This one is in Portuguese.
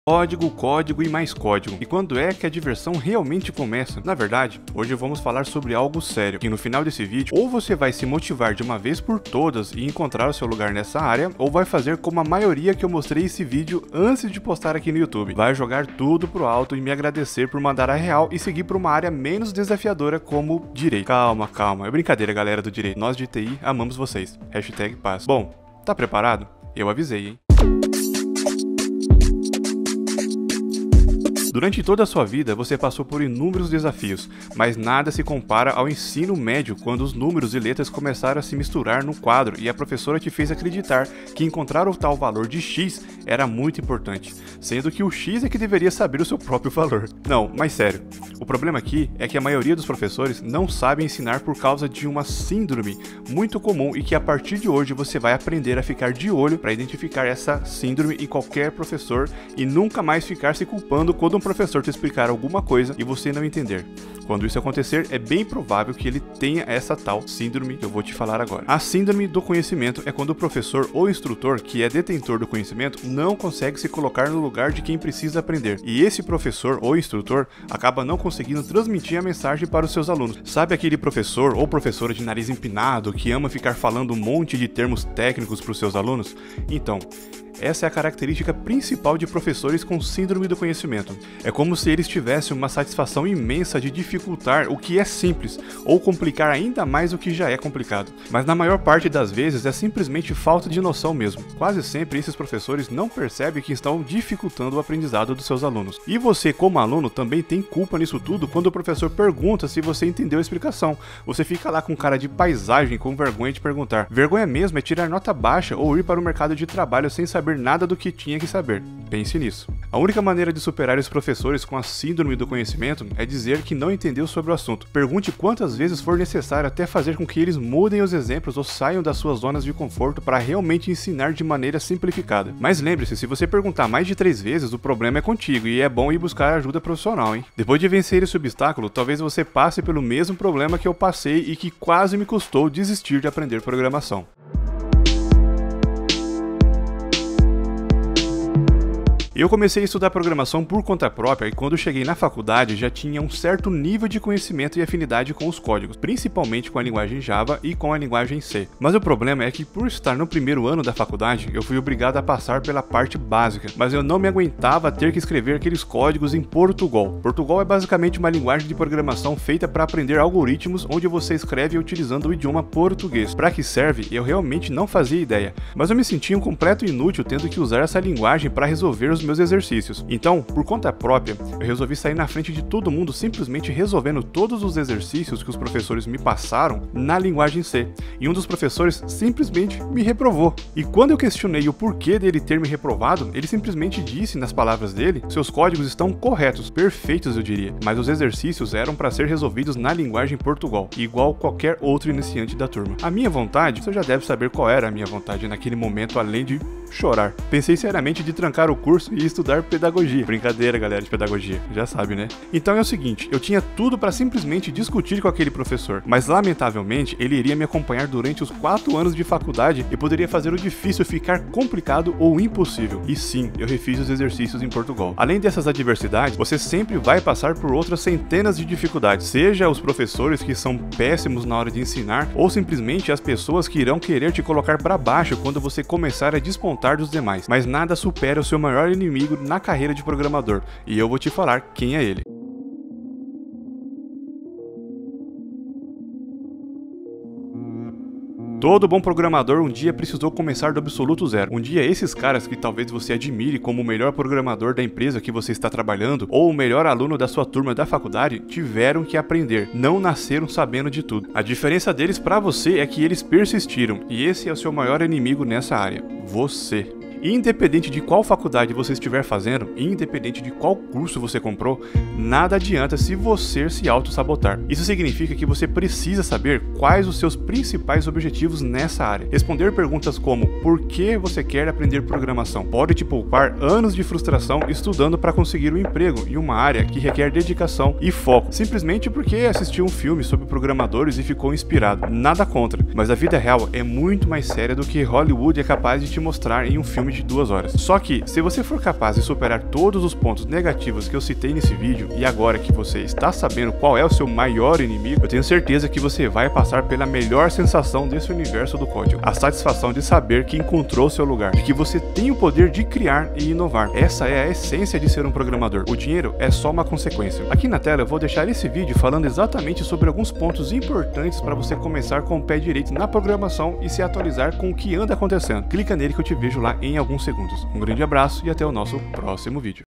Código, código e mais código. E quando é que a diversão realmente começa? Na verdade, hoje vamos falar sobre algo sério, que no final desse vídeo, ou você vai se motivar de uma vez por todas e encontrar o seu lugar nessa área, ou vai fazer como a maioria que eu mostrei esse vídeo antes de postar aqui no YouTube. Vai jogar tudo pro alto e me agradecer por mandar a real e seguir para uma área menos desafiadora como direito. Calma, calma. É brincadeira, galera do direito. Nós de TI amamos vocês. #paz. Bom, tá preparado? Eu avisei, hein? Durante toda a sua vida, você passou por inúmeros desafios, mas nada se compara ao ensino médio, quando os números e letras começaram a se misturar no quadro e a professora te fez acreditar que encontrar o tal valor de X era muito importante, sendo que o X é que deveria saber o seu próprio valor. Não, mas sério, o problema aqui é que a maioria dos professores não sabe ensinar por causa de uma síndrome muito comum e que a partir de hoje você vai aprender a ficar de olho para identificar essa síndrome em qualquer professor e nunca mais ficar se culpando quando um professor te explicar alguma coisa e você não entender. Quando isso acontecer, é bem provável que ele tenha essa tal síndrome que eu vou te falar agora. A síndrome do conhecimento é quando o professor ou instrutor, que é detentor do conhecimento, não consegue se colocar no lugar de quem precisa aprender. E esse professor ou instrutor acaba não conseguindo transmitir a mensagem para os seus alunos. Sabe aquele professor ou professora de nariz empinado que ama ficar falando um monte de termos técnicos para os seus alunos? Então, essa é a característica principal de professores com síndrome do conhecimento. É como se eles tivessem uma satisfação imensa de dificultar o que é simples, ou complicar ainda mais o que já é complicado. Mas na maior parte das vezes é simplesmente falta de noção mesmo. Quase sempre esses professores não percebem que estão dificultando o aprendizado dos seus alunos. E você, como aluno, também tem culpa nisso tudo quando o professor pergunta se você entendeu a explicação. Você fica lá com cara de paisagem, com vergonha de perguntar. Vergonha mesmo é tirar nota baixa ou ir para o mercado de trabalho sem saber nada do que tinha que saber. Pense nisso. A única maneira de superar os professores com a síndrome do conhecimento é dizer que não entendeu sobre o assunto. Pergunte quantas vezes for necessário até fazer com que eles mudem os exemplos ou saiam das suas zonas de conforto para realmente ensinar de maneira simplificada. Mas lembre-se, se você perguntar mais de 3 vezes, o problema é contigo e é bom ir buscar ajuda profissional, hein? Depois de vencer esse obstáculo, talvez você passe pelo mesmo problema que eu passei e que quase me custou desistir de aprender programação. Eu comecei a estudar programação por conta própria e quando cheguei na faculdade já tinha um certo nível de conhecimento e afinidade com os códigos, principalmente com a linguagem Java e com a linguagem C. Mas o problema é que por estar no primeiro ano da faculdade, eu fui obrigado a passar pela parte básica, mas eu não me aguentava ter que escrever aqueles códigos em Portugal. Portugal é basicamente uma linguagem de programação feita para aprender algoritmos onde você escreve utilizando o idioma português. Para que serve, eu realmente não fazia ideia, mas eu me sentia um completo inútil tendo que usar essa linguagem para resolver os meus exercícios. Então, por conta própria, eu resolvi sair na frente de todo mundo simplesmente resolvendo todos os exercícios que os professores me passaram na linguagem C. E um dos professores simplesmente me reprovou. E quando eu questionei o porquê dele ter me reprovado, ele simplesmente disse nas palavras dele: seus códigos estão corretos, perfeitos eu diria, mas os exercícios eram para ser resolvidos na linguagem Portugal, igual qualquer outro iniciante da turma. A minha vontade, você já deve saber qual era a minha vontade naquele momento, além de chorar. Pensei seriamente de trancar o curso e estudar pedagogia. Brincadeira, galera de pedagogia, já sabe, né? Então é o seguinte, eu tinha tudo para simplesmente discutir com aquele professor, mas lamentavelmente ele iria me acompanhar durante os 4 anos de faculdade e poderia fazer o difícil ficar complicado ou impossível. E sim, eu refiz os exercícios em Portugal. Além dessas adversidades, você sempre vai passar por outras centenas de dificuldades, seja os professores que são péssimos na hora de ensinar, ou simplesmente as pessoas que irão querer te colocar para baixo quando você começar a despontar dos demais, mas nada supera o seu maior inimigo na carreira de programador, e eu vou te falar quem é ele. Todo bom programador um dia precisou começar do absoluto zero. Um dia esses caras que talvez você admire como o melhor programador da empresa que você está trabalhando ou o melhor aluno da sua turma da faculdade tiveram que aprender, não nasceram sabendo de tudo. A diferença deles para você é que eles persistiram e esse é o seu maior inimigo nessa área, você. Independente de qual faculdade você estiver fazendo, independente de qual curso você comprou, nada adianta se você se auto-sabotar. Isso significa que você precisa saber quais os seus principais objetivos nessa área. Responder perguntas como por que você quer aprender programação pode te poupar anos de frustração estudando para conseguir um emprego em uma área que requer dedicação e foco, simplesmente porque assistiu um filme sobre programadores e ficou inspirado. Nada contra, mas a vida real é muito mais séria do que Hollywood é capaz de te mostrar em um filme game de 2 horas. Só que, se você for capaz de superar todos os pontos negativos que eu citei nesse vídeo, e agora que você está sabendo qual é o seu maior inimigo, eu tenho certeza que você vai passar pela melhor sensação desse universo do código. A satisfação de saber que encontrou seu lugar, de que você tem o poder de criar e inovar. Essa é a essência de ser um programador. O dinheiro é só uma consequência. Aqui na tela eu vou deixar esse vídeo falando exatamente sobre alguns pontos importantes para você começar com o pé direito na programação e se atualizar com o que anda acontecendo. Clica nele que eu te vejo lá em alguns segundos. Um grande abraço e até o nosso próximo vídeo.